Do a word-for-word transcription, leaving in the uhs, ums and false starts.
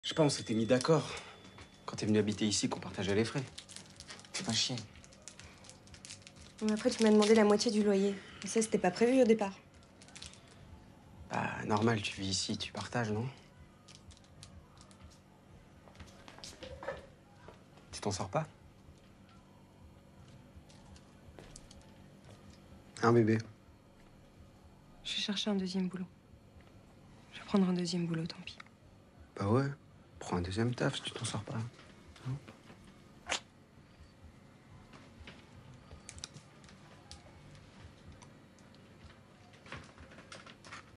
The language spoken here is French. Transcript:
Je sais pas, on s'était mis d'accord. Quand t'es venu habiter ici, qu'on partageait les frais. C'est pas chier. Mais après, tu m'as demandé la moitié du loyer. Et ça, c'était pas prévu au départ. Bah, normal, tu vis ici, tu partages, non? Tu t'en sors pas? Hein, bébé? Je vais chercher un deuxième boulot. Je vais prendre un deuxième boulot, tant pis. Bah ouais, prends un deuxième taf si tu t'en sors pas. Hein?